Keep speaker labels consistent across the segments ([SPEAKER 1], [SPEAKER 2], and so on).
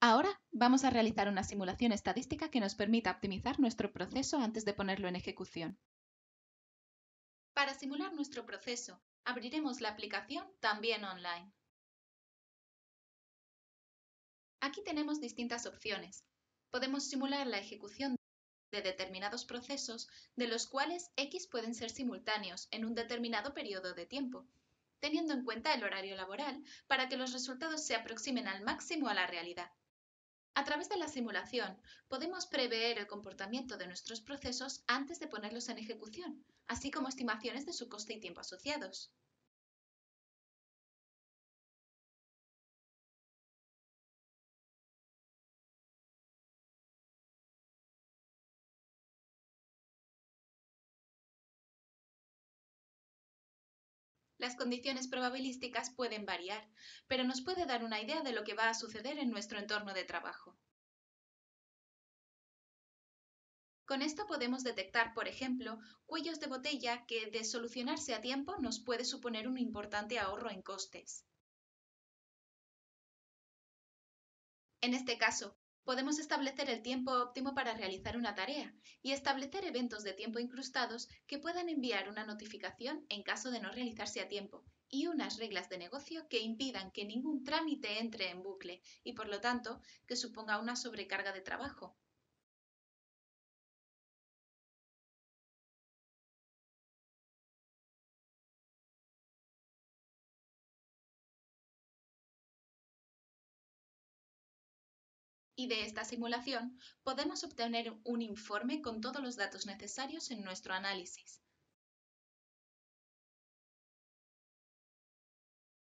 [SPEAKER 1] Ahora vamos a realizar una simulación estadística que nos permita optimizar nuestro proceso antes de ponerlo en ejecución. Para simular nuestro proceso, abriremos la aplicación También Online. Aquí tenemos distintas opciones. Podemos simular la ejecución de determinados procesos, de los cuales X pueden ser simultáneos en un determinado periodo de tiempo, teniendo en cuenta el horario laboral para que los resultados se aproximen al máximo a la realidad. A través de la simulación, podemos prever el comportamiento de nuestros procesos antes de ponerlos en ejecución, así como estimaciones de su coste y tiempo asociados. Las condiciones probabilísticas pueden variar, pero nos puede dar una idea de lo que va a suceder en nuestro entorno de trabajo. Con esto podemos detectar, por ejemplo, cuellos de botella que, de solucionarse a tiempo, nos puede suponer un importante ahorro en costes. En este caso, podemos establecer el tiempo óptimo para realizar una tarea y establecer eventos de tiempo incrustados que puedan enviar una notificación en caso de no realizarse a tiempo y unas reglas de negocio que impidan que ningún trámite entre en bucle y, por lo tanto, que suponga una sobrecarga de trabajo. Y de esta simulación podemos obtener un informe con todos los datos necesarios en nuestro análisis.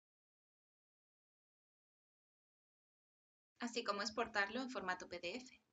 [SPEAKER 1] Así como exportarlo en formato PDF.